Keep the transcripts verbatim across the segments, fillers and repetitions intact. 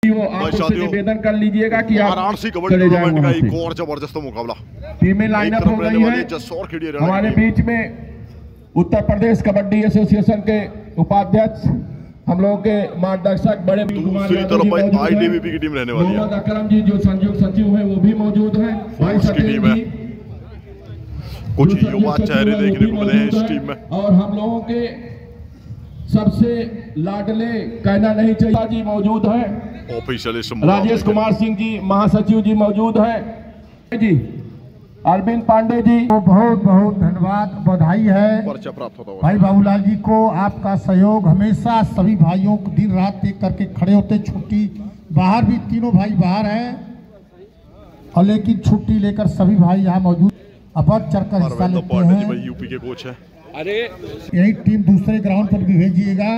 वो आप उससे निवेदन कर लीजिएगा कि आप वाराणसी कबड्डी टूर्नामेंट का एक और जबरदस्त मुकाबला। टीमें लाइनअप हो गई है। हमारे बीच में उत्तर प्रदेश कबड्डी एसोसिएशन के उपाध्यक्ष, हम लोगों के मार्गदर्शक बड़े दूसरी तरफ आईटीबीपी की टीम रहने वाली है। मोहम्मद अकरम जी जो संयुक्त सचिव है वो भी मौजूद है। भाई सचिव जी कुछ युवा चेहरे देखने को मिले हैं इस टीम में। और हम लोगों के सबसे लाडले कहना नहीं चाहिए जी मौजूद है। ऑफिशियल राजेश कुमार सिंह जी महासचिव जी मौजूद है जी। अरविंद पांडे जी तो बहुत बहुत धन्यवाद, बधाई है पर्चा प्राप्त होता भाई बाबूलाल जी को। आपका सहयोग हमेशा सभी भाइयों को दिन रात एक करके खड़े होते। छुट्टी बाहर भी तीनों भाई बाहर हैं और लेकिन छुट्टी लेकर सभी भाई यहाँ मौजूद अब चढ़कर हिस्सा लेते हैं। यूपी के कोच है। अरे यही टीम दूसरे ग्राउंड पर भी भेजिएगा।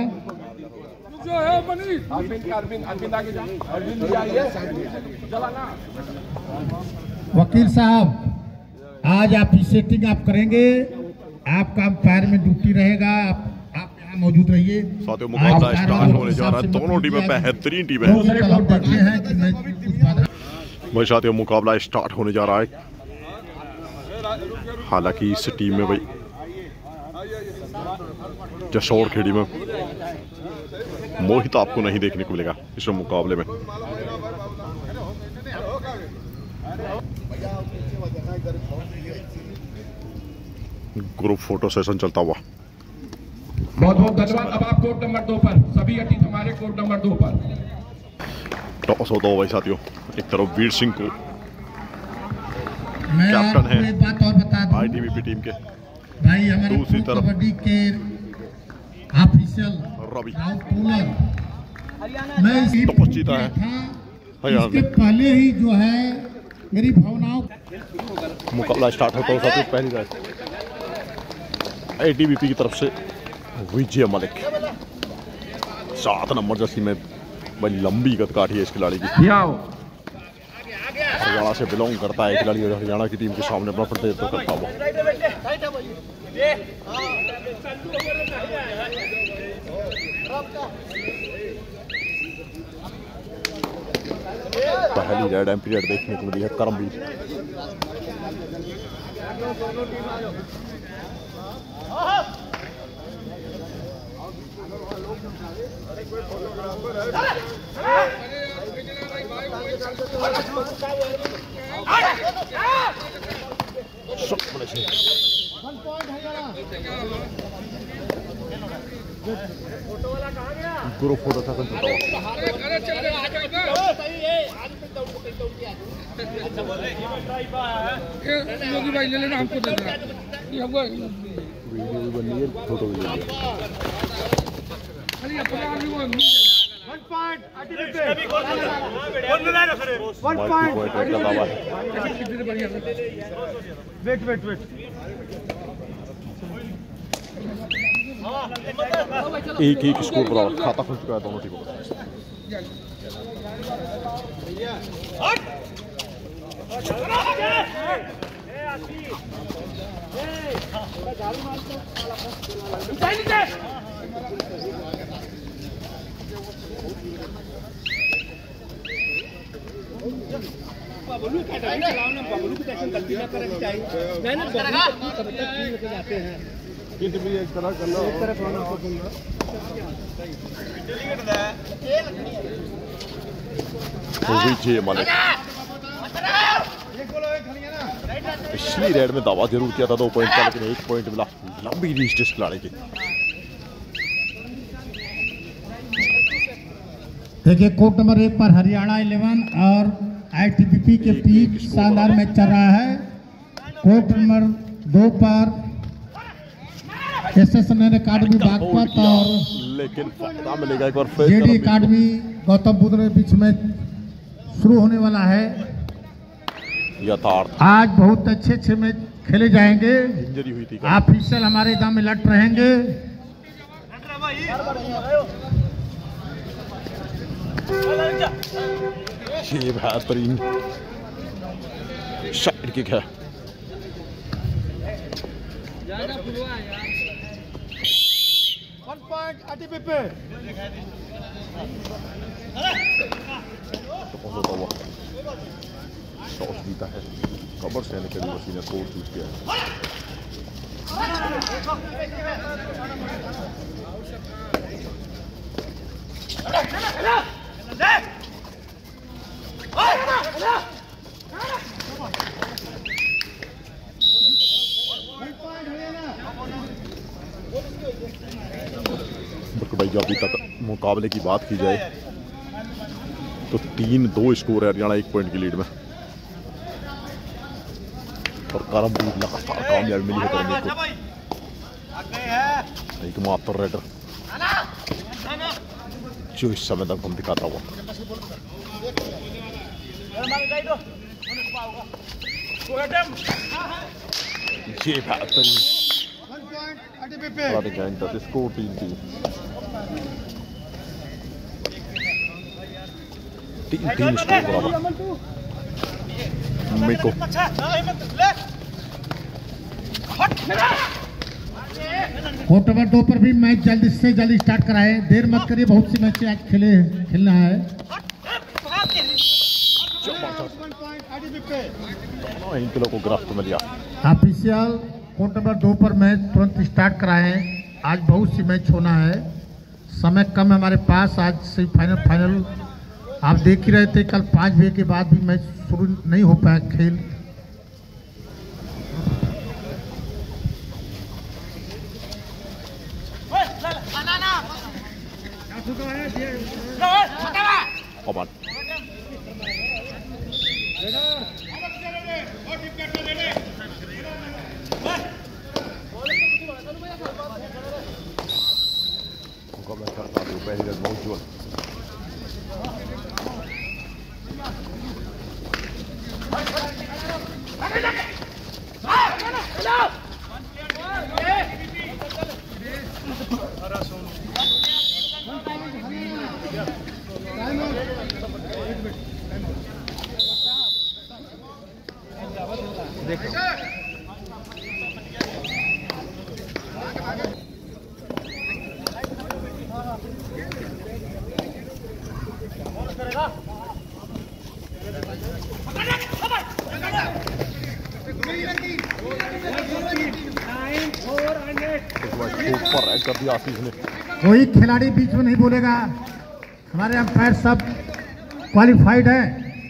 वकील साहब आज आप सेटिंग आप करेंगे, आपका अंपायर में ड्यूटी रहेगा, आप आप यहाँ मौजूद रहिए। साथियों मुकाबला स्टार्ट होने जा रहा है। दोनों टीमें बेहतरीन टीमें हैं। भाई साथियों मुकाबला स्टार्ट होने जा रहा है। हालांकि इस टीम में भाई जशोर खेड़ी में मोहित आपको नहीं देखने को मिलेगा इस मुकाबले में। ग्रुप फोटो सेशन चलता हुआ। बहुत बहुत धन्यवाद। अब आप कोर्ट नंबर दो पर सभी अतिथि हमारे कोर्ट नंबर दो पर टॉस होता हो भाई साथियों। एक तरफ वीर सिंह को मैं कैप्टन है एक बात और बता दूं आईटीबीपी टीम के, भाई हमारे दूसरी तरफ कबड्डी के ऑफिशियल रवि मैं इसी टॉस जीता है था। इसके पहले ही जो है मेरी भावनाओं मुकाबला स्टार्ट होता हो साथियों। पहली रात आईटीबीपी की तरफ से विजय मलिक सात नंबर जर्सी में बड़ी लंबी कद काठी है इस खिलाड़ी की। हरियाणा से बिलोंग करता है खिलाड़ी और हरियाणा की टीम के सामने अपना प्रतिनिधित्व करता हुआ। पहली रेड एम्पीरियड देखने को मिली है करमवीर। गुरु फोटो था योगी भाई ले लेना, हमको दे देना। वीडियो भी बन रही है, फोटो भी ले खाली अपना आदमी वो one point one point wait wait wait एक एक स्कोर बराबर खाता खुल चुका है दोनों टीमों का। बबलू का टाइम चलाओ ना, बबलू की टेंशन गलती ना करनी चाहिए। मैंने बबलू को तब तक ठीक लेके जाते हैं। ये तो भी एक तरह करना एक तरह करना को सुनना विजय मलिक पिछली रेड में दावा जरूर किया था दो पॉइंट का, लेकिन एक पॉइंट मिला। लंबी रीच इस खिलाड़ी की। देखिए कोर्ट नंबर एक पर हरियाणा इलेवन और आईटीबीपी के बीच शानदार मैच चल रहा है। कोर्ट नंबर दो पर एसएसएन अकादमी बागपत और लेकिन फायदा मिलेगा एक बार जेडी अकादमी गौतम बुद्ध के बीच में शुरू होने वाला है। यथार्थ आज बहुत अच्छे अच्छे मैच खेले जाएंगे। इंजरी हुई थी, ऑफिशियल हमारे दाम में लट रहेंगे। ये बेहतरीन साइड किक है। वन पॉइंट आईटीबीपी बराबर से निकली मशीन ने कोड टूट गया। भाई जब अभी तक मुकाबले की बात की जाए तो तीन दो स्कोर है हरियाणा एक पॉइंट की लीड में और करमवीर लगातार कामयाबी मिली है करने को। एक मात्र रेडर जो इस समय तक हम दिखाता हुआ ये बेहतरीन स्कोर तीन तीन तीन तीन स्कोर बराबर। मेको कोर्ट नंबर दो पर भी मैच जल्दी से जल्दी स्टार्ट कराए, देर मत करिए, बहुत सी मैच आज खेले खेलना है। इन किलो को गिरफ्त में लिया। ऑफिशियल कोर्ट नंबर दो पर मैच तुरंत स्टार्ट कराए, आज बहुत सी मैच होना है, समय कम है हमारे पास। आज सेमीफाइनल फाइनल आप देख ही रहे थे, कल पाँच बजे के बाद भी मैच शुरू नहीं हो पाया खेल। Oman. कोई खिलाड़ी बीच में नहीं बोलेगा, हमारे अंपायर सब क्वालिफाइड है।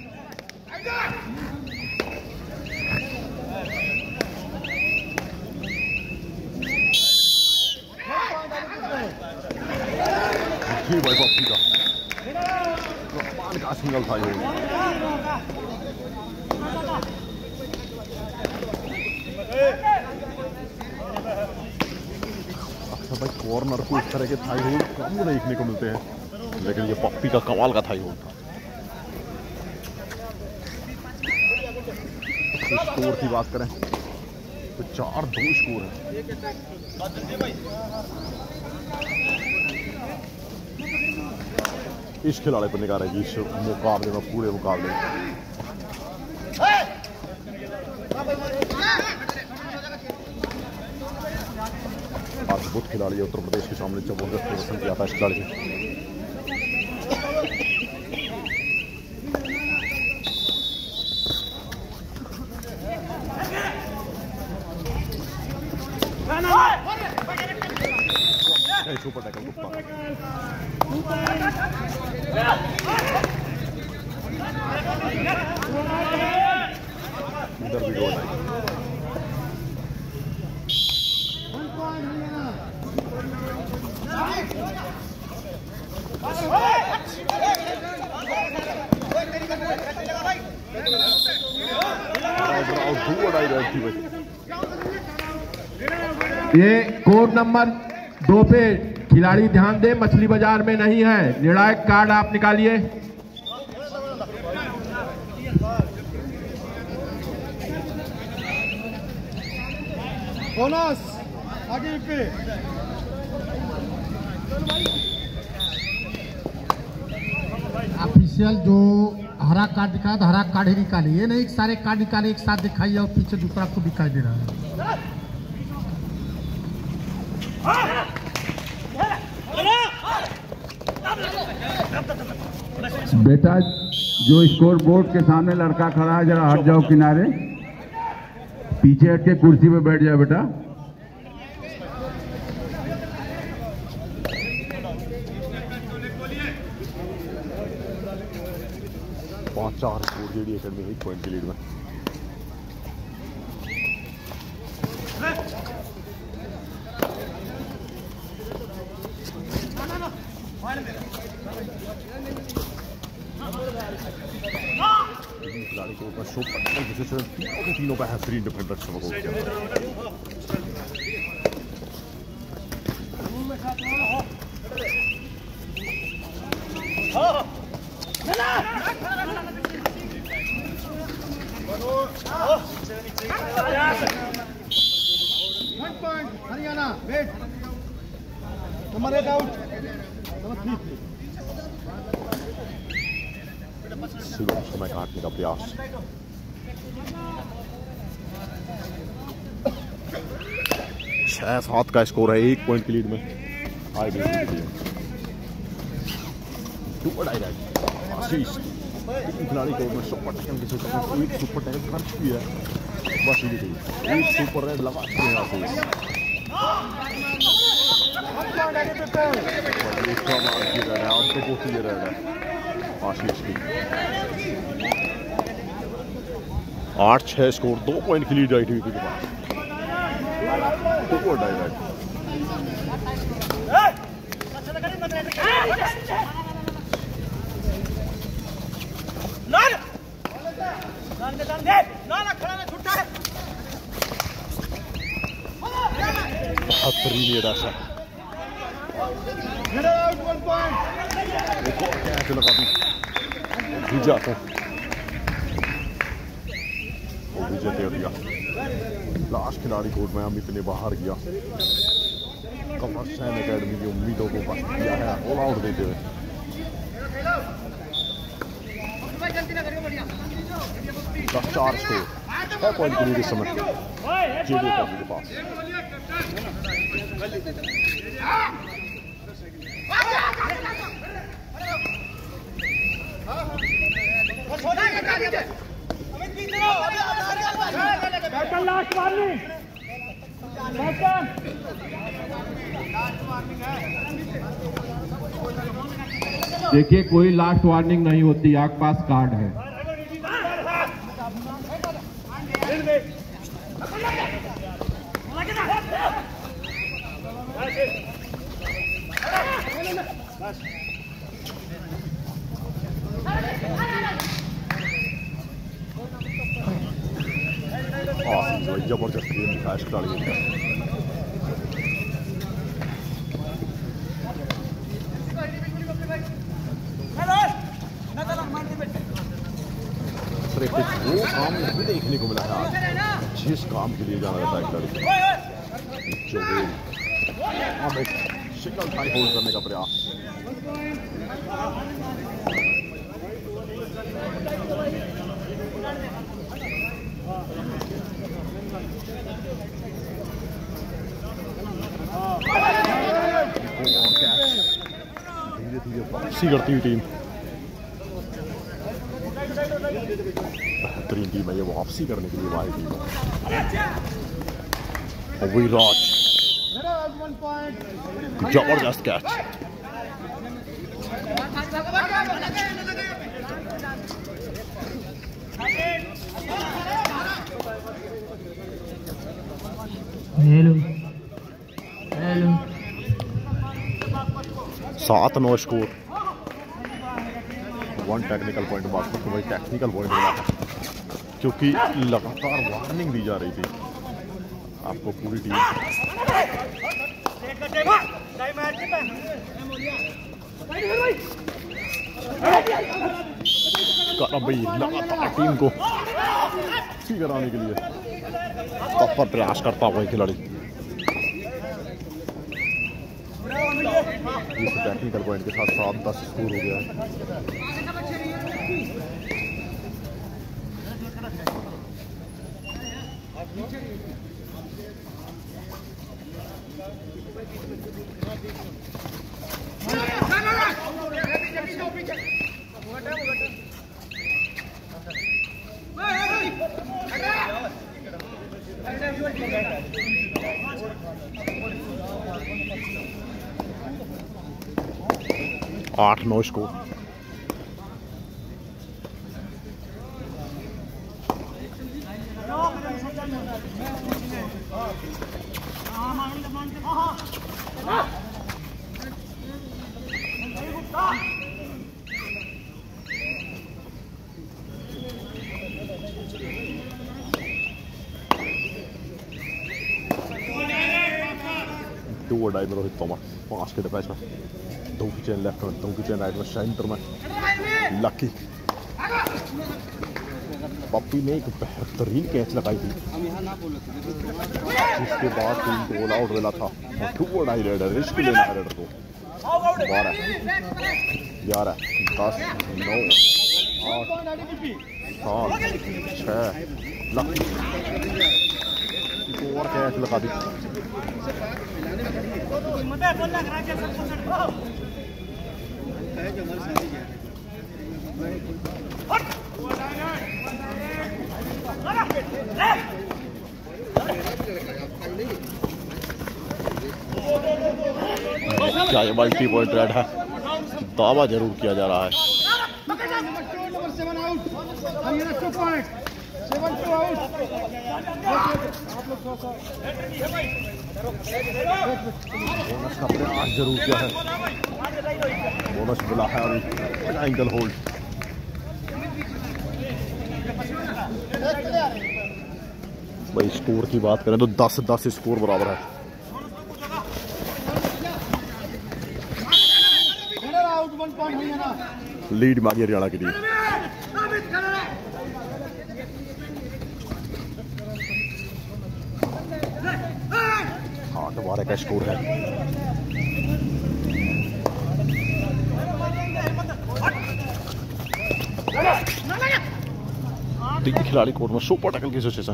भाई पप्पी का का सिंगल था ये। भाई कॉर्नर को इस तरह के थाई होल्ड कम देखने को मिलते हैं, लेकिन ये पप्पी का कमाल का थाई होल्ड था। स्कोर की बात करें तो चार दो स्कोर है। इस खिलाड़ी पर निकाल रही इस मुकाबले में, पूरे मुकाबले में। अद्भुत खिलाड़ी है उत्तर प्रदेश के सामने, जबरदस्त प्रदर्शन किया था इस खिलाड़ी ने। सुपर टैकल इधर भी गोल है। ये कोड नंबर दो पे खिलाड़ी ध्यान दे, मछली बाजार में नहीं है। निर्णायक कार्ड आप निकालिए। बोनस आगे पे ऑफिशियल जो हरा कार्ड दिखा तो हरा कार्ड ही निकालिए, ये नहीं सारे कार्ड निकाले एक साथ दिखाइए और पीछे दूसरा आपको दिखाई दे रहा है। बेटा जो स्कोर बोर्ड के सामने लड़का खड़ा है, जरा हट जाओ किनारे। पीछे हट के कुर्सी पे बैठ जाए बेटा। पांच चार स्कोर जेडी एकेडमी एक पॉइंट की लीड में। खिलाड़ी के ऊपर शो तीनों के तीनों बेहतरीन डिफेंडर को किया। Haryana wait number eight out number three समय काटने का प्रयास। छह सात का स्कोर है, एक पॉइंट की लीड में आई आशीष। खिलाड़ी को मैं सुपर टैकल के साथ एक सुपर टैकल खर्च किया बस ये थी, एक सुपर रेड लगा के आशीष आशीष की आठ छह स्कोर, दो पॉइंट की लीड आई टीवी के पास। सुपर डायरेक्ट बेहतरीन ऐसा एक और कैच लगा दी भिजा तो वो भिजा दे दिया। लास्ट खिलाड़ी कोर्ट में हम इतने बाहर गया। कमर सैन अकेडमी की उम्मीदों को बस किया है ऑल आउट देते हुए। दस चार स्कोर, छह पॉइंट के लिए इस समय जेडी एकेडमी के पास। लास्ट वार्निंग देखिए कोई लास्ट वार्निंग नहीं होती, आपके पास कार्ड है। जबरदस्त गेम दिखा इस खिलाड़ी ने। सिर्फ वो काम नहीं देखने को मिला है जिस काम के लिए जाना जाता है खिलाड़ी जो अब एक शिकल टाई होल्ड करने का प्रयास। धीरे धीरे वापसी करती हुई टीम, बेहतरीन टीम है ये वापसी करने के लिए वाली टीम है। विराज जबरदस्त कैच। हेलो हेलो सात नौ स्कोर, वन टेक्निकल पॉइंट बाकी तो भाई टेक्निकल पॉइंट मिला था क्योंकि लगातार वार्निंग दी जा रही थी आपको पूरी टीम। भाई लगातार टीम को कराने के लिए तत्पर प्रयास करता हुआ खिलाड़ी। इस टेक्निकल पॉइंट के साथ साथ दस स्कोर हो गया है। आठ नौ स्कोर। दो अढ़ाई में रोहित तोमर, पांच के डिफेंस में, दो की चेन लेफ्ट में, दो की चेन राइट में, सेंटर में लकी। पप्पी ने एक बेहतरीन कैच लगाई थी, उसके बाद टीम को ऑल आउट मिला था। दो अढ़ाई रेडर, रिस्क लेना है रेडर को। बारह, ग्यारह, दस, नौ, आठ, सात, छः, लकी और कैच लगा दी। क्या ये मल्टी पॉइंट रेड है? दावा जरूर किया जा रहा है। बोनस का प्रयास जरूर किया है, बोनस मिला है अभी। एंगल होल्ड भाई। स्कोर की बात करें तो दस दस स्कोर बराबर है। लीड मांगी हरियाणा के लिए। आठ बारह का स्कोर है। तीन खिलाड़ी कोर्ट में, सुपर टैकल की सिचुएशन।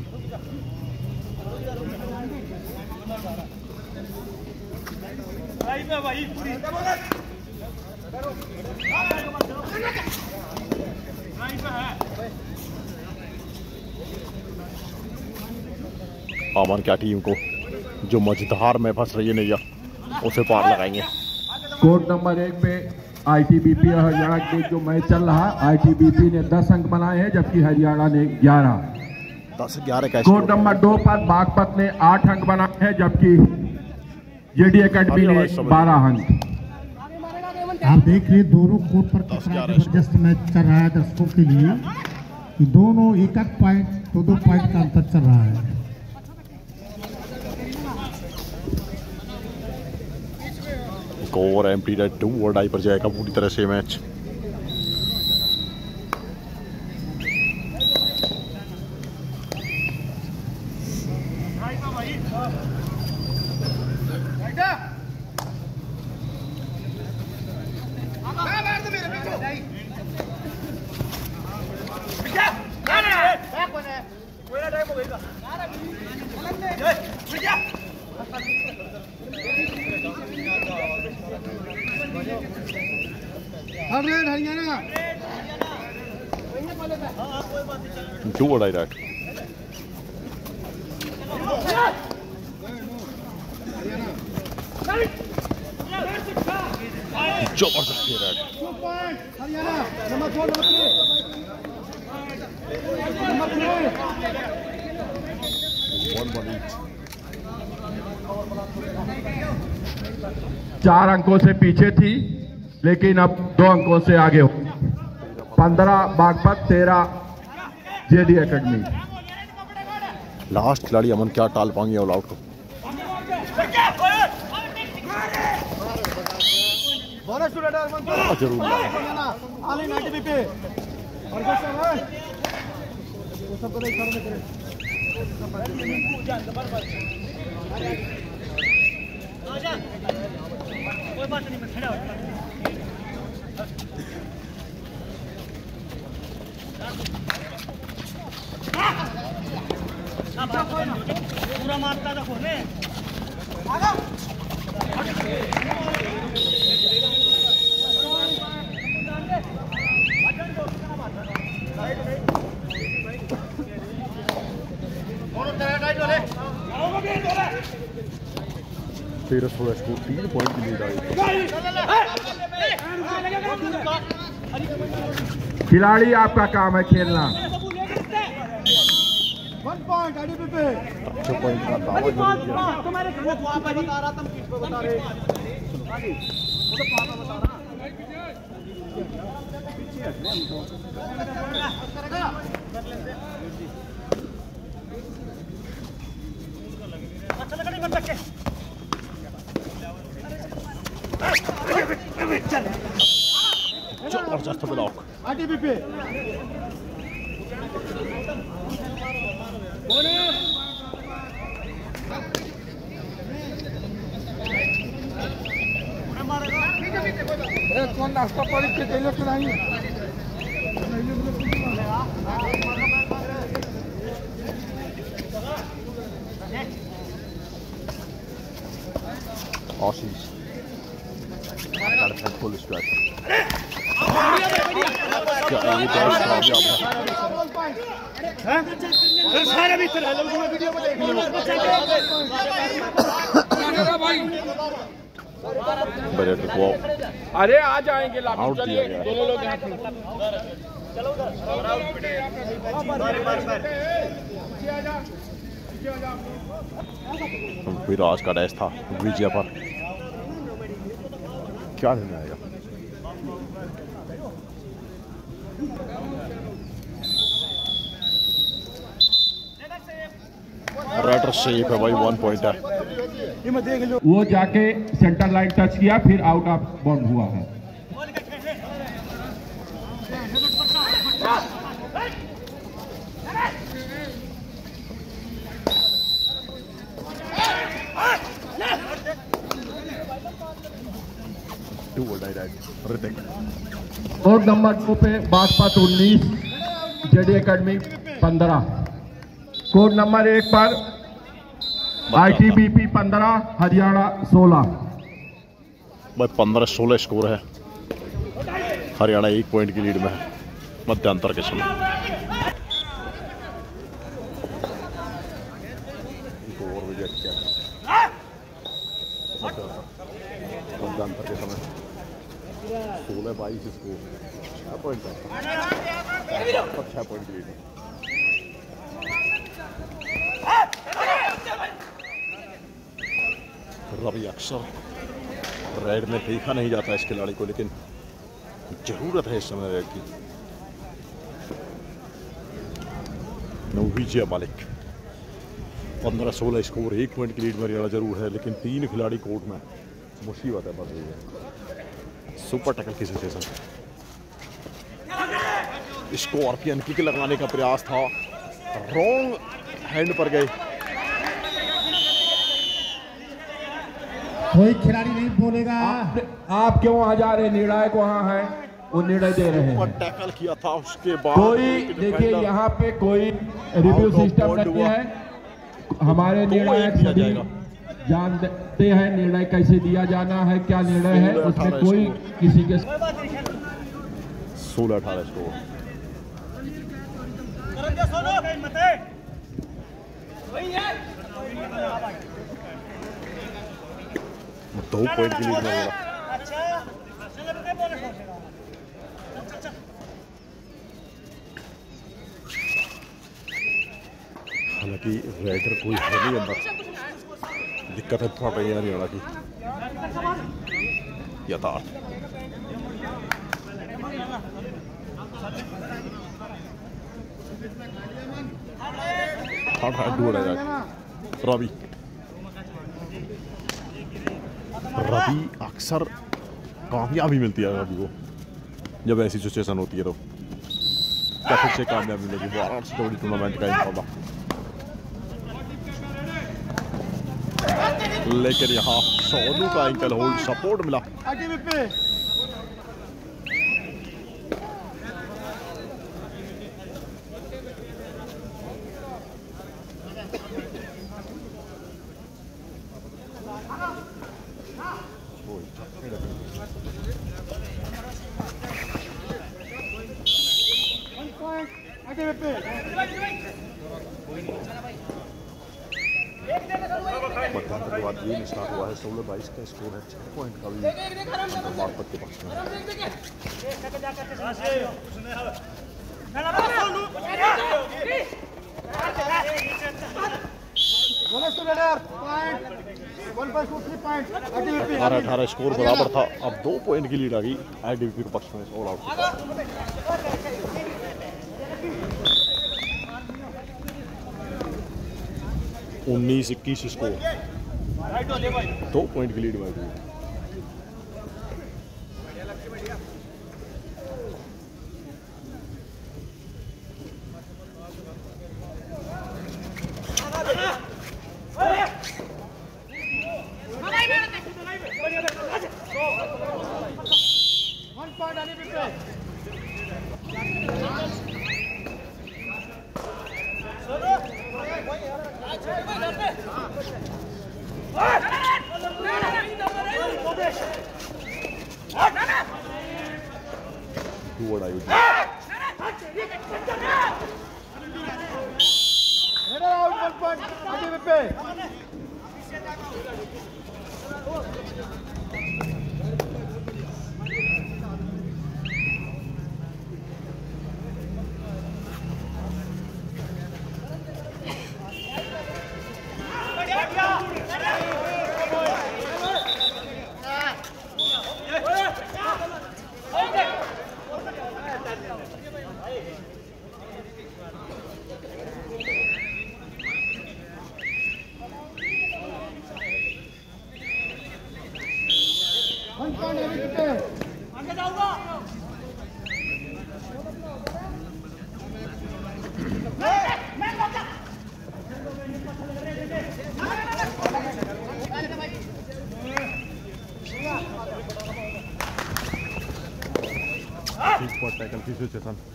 अमन क्या टीम को जो मझधार में फंस रही है नैया, उसे पार लगाएंगे। कोर्ट नंबर एक पे आईटीबीपी और हरियाणा के जो मैच चल रहा है, आईटीबीपी ने दस अंक बनाए हैं जबकि हरियाणा ने ग्यारह। दस ग्यारह का। कोर्ट नंबर दो पर बागपत ने आठ अंक बनाए हैं जबकि जेडी एकेडमी ने बारह अंक। आप देख रहे दोनों कोर्ट पर कितना जबरदस्त मैच चल रहा है दर्शकों के लिए, कि दोनों एक एक पॉइंट दो दो पॉइंट का अंतर चल रहा है। और empty raid do or die पर जाएगा पूरी तरह से मैच। दो अढ़ाई राइट। जबरदस्त रेड। चार अंकों से पीछे थी लेकिन अब दो अंकों से आगे हो। पंद्रह बागपत, तेरह जेडी एकेडमी। लास्ट खिलाड़ी अमन क्या टाल पाएंगे ऑल आउट को। जरूर कोई बात नहीं, मैं खड़ा हूं। पूरा मारता था खोने तेरह सोलह स्कोर, तीन पॉइंट की लीड आई। खिलाड़ी आपका काम है खेलना। अच्छे पॉइंट का दावा जरूर किया। जबरदस्त ब्लॉक। कौन नाश्ता पानी के कैले सुनाई आशीष फुल स्ट्राइक। क्या ये डैश कामयाब है? सारे भीतर है लोग वीडियो में देख लो भाई। बैरेटर को अरे आ जाएंगे आउट दिया गया। दोनों लोग यहाँ पे। विराज का डैश था विजय पर। क्या निर्णय आएगा? रेडर सेफ है भाई, वन पॉइंट है। वो जाके सेंटर लाइन टच किया, फिर आउट ऑफ बाउंड हुआ है। कोड नंबर टू पे बासपत उन्नीस, जेडी एकेडमी पंद्रह। कोड नंबर एक पर आईटीबीपी पंद्रह, हरियाणा सोलह। भाई पंद्रह सोलह स्कोर है। हरियाणा एक पॉइंट की लीड में है मध्यांतर के समय। मध्यांतर के समय सोलह बाईस स्कोर, छह पॉइंट छह पॉइंट की लीड में। रवि अक्सर रेड में देखा नहीं जाता इस खिलाड़ी को, लेकिन जरूरत है इस समय रेड की। विजय मालिक पंद्रह सोलह स्कोर, एक पॉइंट की लीड में हरियाणा जरूर है, लेकिन तीन खिलाड़ी कोर्ट में मुसीबत है बस रही है। सुपर टैकल की सिचुएशन। स्कॉर्पियन किक लगाने का प्रयास था, रॉन्ग हैंड पर गए। कोई खिलाड़ी नहीं बोलेगा। आप, आप क्यों आ जा रहे? निर्णायक वहाँ है, वो निर्णय दे रहे हैं। टैकल किया था उसके बाद कोई देखिए यहाँ पे कोई रिव्यू सिस्टम नहीं है। हमारे निर्णायक सभी जानते हैं निर्णय कैसे दिया जाना है, क्या निर्णय है, उसमें कोई किसी के सोलह अठारह स्कोर। दो पॉइंट की लीड में। हालांकि रेडर कोई है नहीं अंदर, दिक्कत है थोड़ा रही है हरियाणा की। यथार्थ रवि रवि अक्सर कामयाबी मिलती है रवि को जब ऐसी सिचुएशन होती है, तो क्या फिर से कामयाबी मिलेगी? वाराणसी कबड्डी टूर्नामेंट का इनका, लेकिन यहाँ सोनू का एंकल होल्ड सपोर्ट मिला। मध्यांतर के बाद गेम स्टार्ट हुआ है। सोलह बाईस का स्कोर है। छह पॉइंट का भी बागपत के पक्ष में है। अठारह अठारह स्कोर बराबर था। अब दो पॉइंट की लीड आ गई आईडीपी के पक्ष में। ऑल आउट उन्नीस इक्कीस स्कोर, दो पॉइंट की लीड में आई। टैकल किसी से सन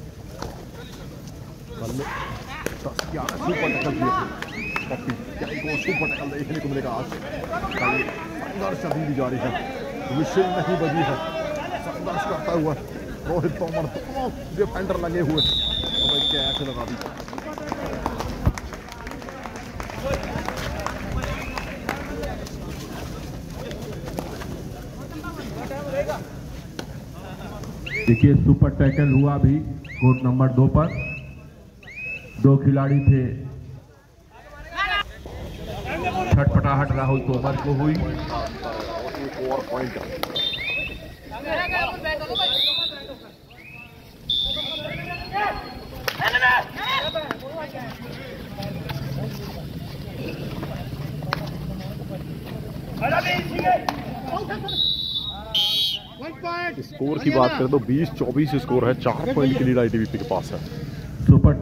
दस ग्यारह सुपर टैकल किए पप्पी क्या को सुपर टैकल देखने को मिलेगा आज। संघर्ष अभी भी जारी है। विशेष नहीं बजी है। संघर्ष करता हुआ रोहित तोमर दोनों डिफेंडर लगे हुए। तो भाई क्या ऐसे लगा दी। देखिए सुपर टैकल हुआ भी कोर्ट नंबर दो पर। दो खिलाड़ी थे। छटपटाहट राहुल तोमर को हुई। स्कोर की बात करें तो बीस चौबीस स्कोर है। चार पॉइंट की लीड आईटीबीपी के पास है। सुपर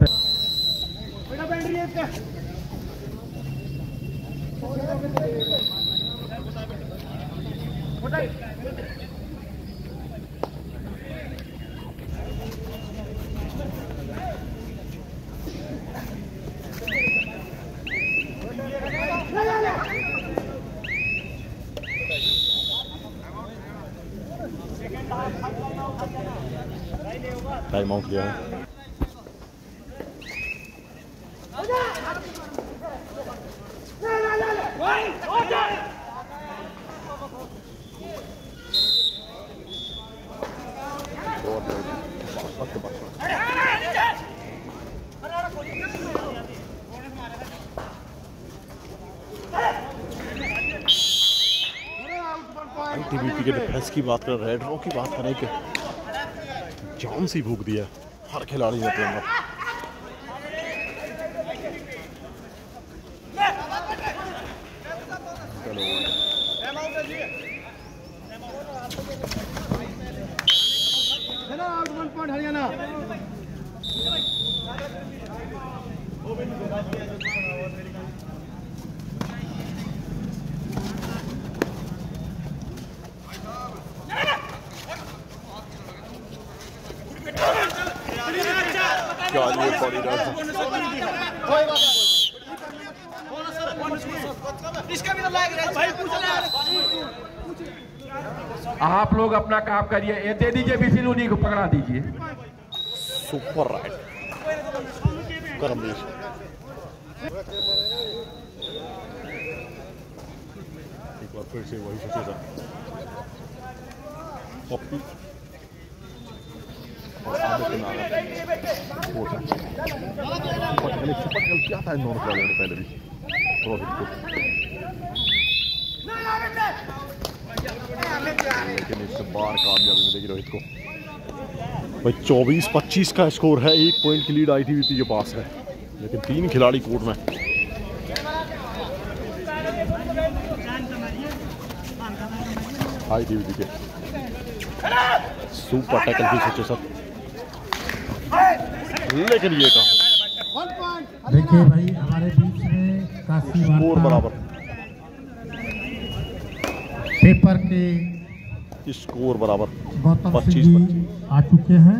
टाइम आउट लिया है। आईटीबीपी के डिफेंस की बात करें, रेड रॉ की बात करें कि जान सी भूख दिया हर खिलाड़ी ने अपने अंदर। हरियाणा क्या ये बड़ी रन आप लोग अपना काम करिए। ये दे दीजिए बिफिल, उन्हीं को पकड़ा दीजिए। सुपर राइट करमवीर एक बार फिर से वही सचेजा पप्पी और आगे के नारा वो था पटकल पटकल क्या था इन दोनों खिलाड़ियों ने पहले भी रोहित को, लेकिन इस बार कामयाबी मिलेगी रोहित को। भाई चौबीस पच्चीस का स्कोर है, एक पॉइंट की लीड आईटीबीपी के पास है, लेकिन तीन खिलाड़ी कोर्ट में। आईटीबीपी के सुपर टैकल भी सोचे सब, लेकिन ये कहा देखिए भाई हमारे बीच में काफी स्कोर बराबर, पेपर के स्कोर बराबर गौतम पच्चीस सिंह जी पच्चीस। आ चुके हैं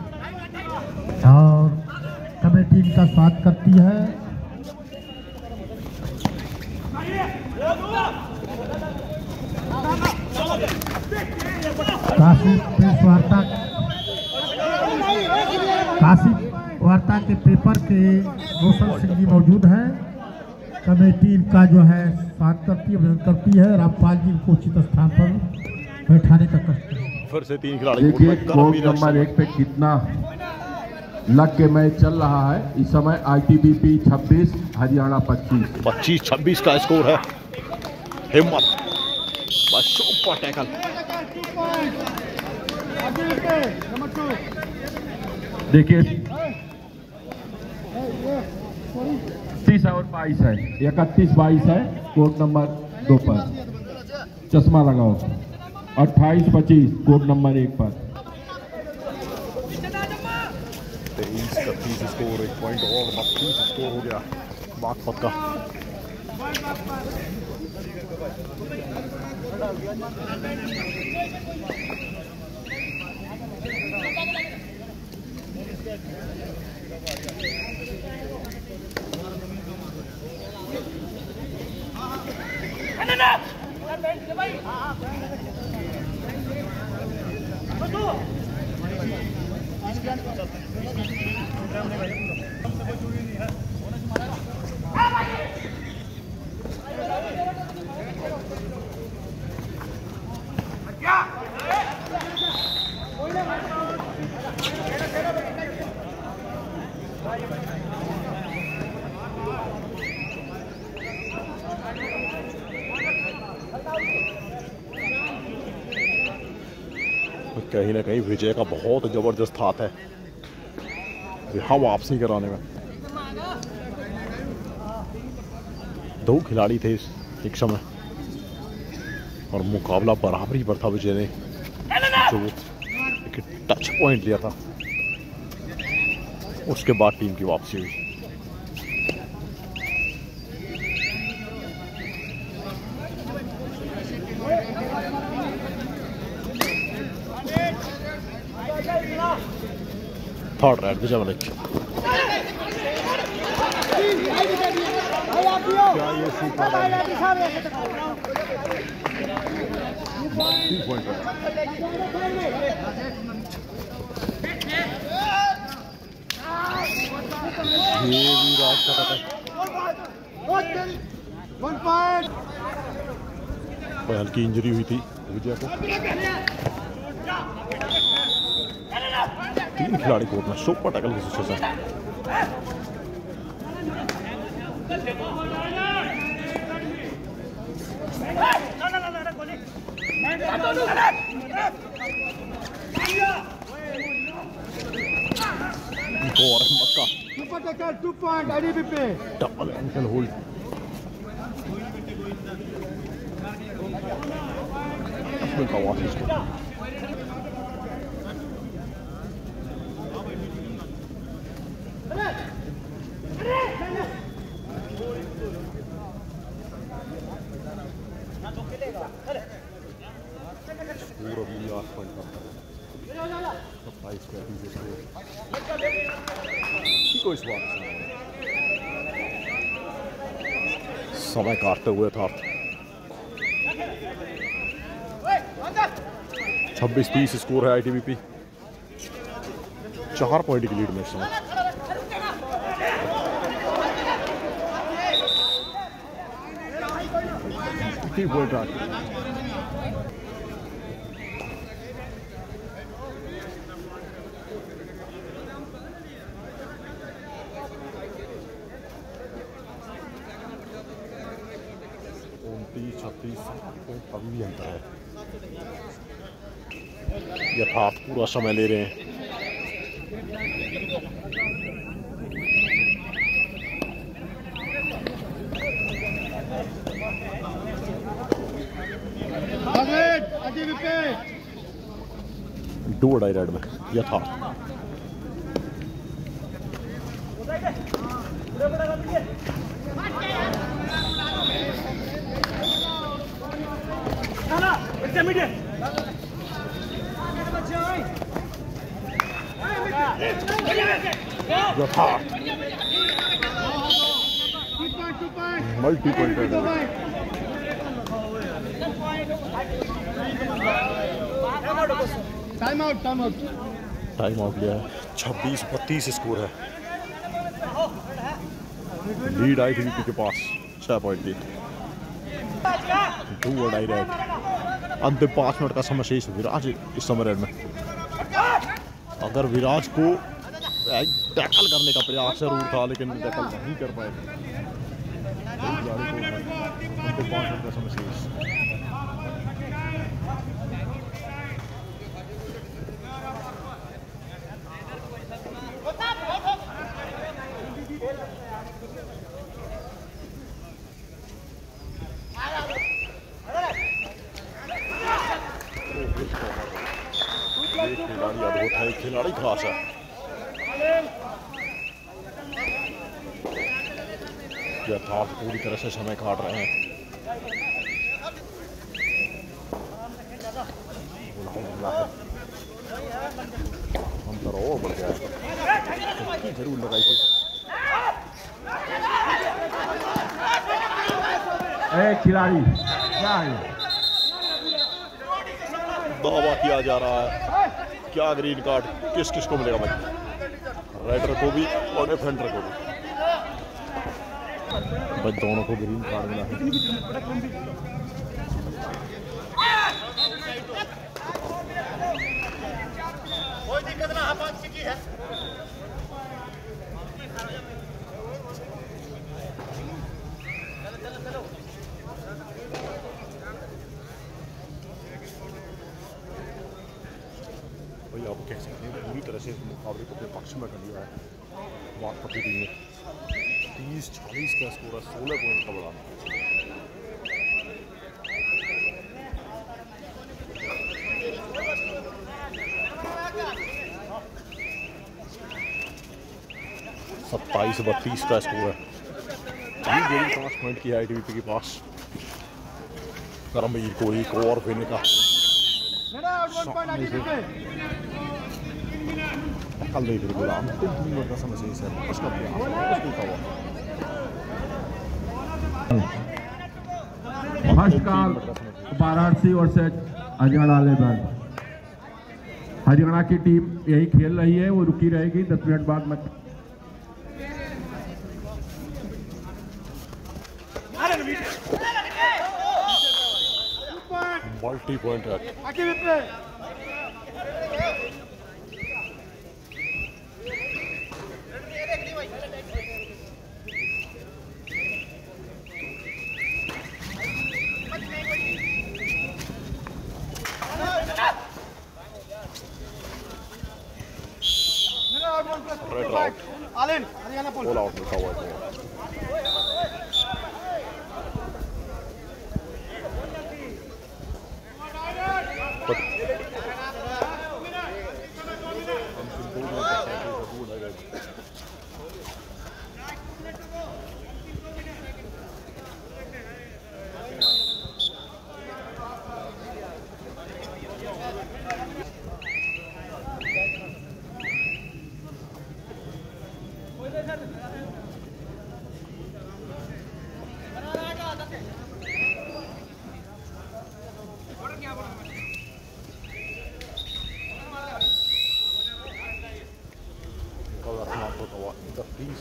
और कमेटी इनका स्वागत करती है। काशी प्रेस वार्ता काशी वार्ता के पेपर के रोशन सिंह जी मौजूद हैं। कमेटी इनका जो है स्वागत करती है, अभिनंदन करती है। रामपाल जी को उचित स्थान पर बैठाने का कष्ट करें। फिर से तीन खिलाड़ी देखिए कोर्ट नंबर एक पे कितना लग के मैच चल रहा है इस समय। आईटीबीपी छब्बीस हरियाणा पच्चीस। पच्चीस छब्बीस का स्कोर है। हिम्मत बस सुपर टैकल, देखिए तीस और बाईस है, इकतीस बाईस है कोर्ट नंबर दो पर। चश्मा लगाओ। अट्ठाईस पच्चीस कोर्ट नंबर एक पर। तेईस इकतीस स्कोर, एक पॉइंट और बत्तीस स्कोर हो गया बागपत का। कहीं ना कहीं विजय का बहुत जबरदस्त हाथ है यहाँ वापसी कराने में। दो खिलाड़ी थे एक समय और मुकाबला बराबरी पर था। विजय ने जो एक टच पॉइंट लिया था, उसके बाद टीम की वापसी हुई। Third right Vijay Malik. क्या ये सुपर पॉइंट है? ये भी राज का था। कोई हल्की इंजरी हुई थी विजय को। तीन खिलाड़ी कोर्ट में सुपर टैकल की सिचुएशन। और मक्का super tackle two point ITBP. Double ankle hold. का वापस को पूरा भी आठ पॉइंट का कोई बात समय काटते हुए था। छब्बीस तीस स्कोर है आईटीबीपी। चार पॉइंट की लीड में इस समय। Multi point right. उनतीस छत्तीस अभी भी अंतर है। यथार्थ पूरा समय ले रहे हैं। दो अढ़ाई रेड में Yatharth. Multi point time out time out time out लिया है। छब्बीस बत्तीस स्कोर है। लीड आई थी के पास छह पॉइंट की। दो अढ़ाई रेड। अंतिम पाँच मिनट का समय शेष। विराज इस समय रेड में। अगर विराज को टैकल करने का प्रयास जरूर था लेकिन टैकल नहीं कर पाए। अंतिम पाँच मिनट का समय शेष। खिलाड़ी अद्भुत है। खिलाड़ी खास है। यथार्थ पूरी तरह से समय काट रहे हैं। अंतर और बढ़ गया है। जरूर लगाई थी। एक खिलाड़ी क्या है? दावा किया जा रहा है क्या ग्रीन कार्ड किस किस को मिलेगा भाई? राइडर को भी और डिफेंडर को भी भाई, दोनों को ग्रीन कार्ड मिला है। कोई दिक्कत ना हाथ की है। भाई आप कह सकते हैं पूरी तरह से इस मुकाबले को अपने पक्ष में कर लिया है बागपती टीम ने। तीस चालीस का स्कोर है। सोलह पॉइंट का बढ़ा। सत्ताईस बत्तीस का स्कोर है। तीन जोड़ी पाँच पॉइंट की है टीवी के पास। करमवीर को एक और विन का कल देख रही बोला अंतिम तीन मिनट का समय शेष है। उसका फर्स्ट कॉल वाराणसी और से हरियाणा लेबर। हरियाणा की टीम यही खेल रही है, वो रुकी रहेगी दस मिनट बाद मत। मल्टी पॉइंट है। Raid out. आलिन हरियाणा ऑल आउट लिखा हुआ है।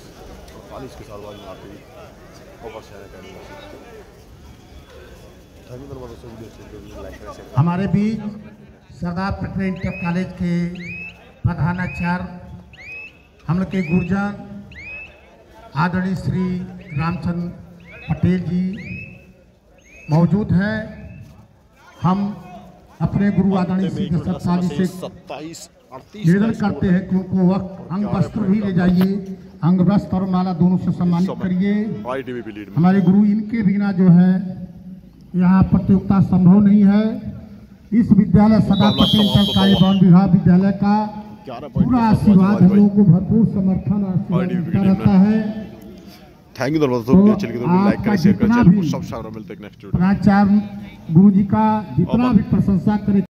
चालीस के साल बाद में आती ओवर से हमारे बीच सरदार पटेल इंटर कॉलेज के प्रधानाचार्य हम लोग के गुरुजन आदरणीय श्री रामचंद्र पटेल जी मौजूद हैं। हम अपने गुरु आदरणीय श्री दशरथ जी से निवेदन करते हैं कि उनको वक्त अंग वस्त्र भी ले जाइए, अंग वस्त्र और माला दोनों से सम्मानित करिए। हमारे गुरु इनके बिना जो है यहाँ प्रतियोगिता संभव नहीं है। इस विद्यालय सरदार पटेल सरकारी भवन विभाग विद्यालय का पूरा आशीर्वाद हम लोगों को भरपूर समर्थन आशीर्वाद मिलता रहता है। थैंक यू दोस्तों, चैनल को लाइक करें, शेयर करें, चैनल को सब्सक्राइब मिलते हैं नेक्स्ट वीडियो। प्राचार्य गुरु जी का जितना भी प्रशंसा करे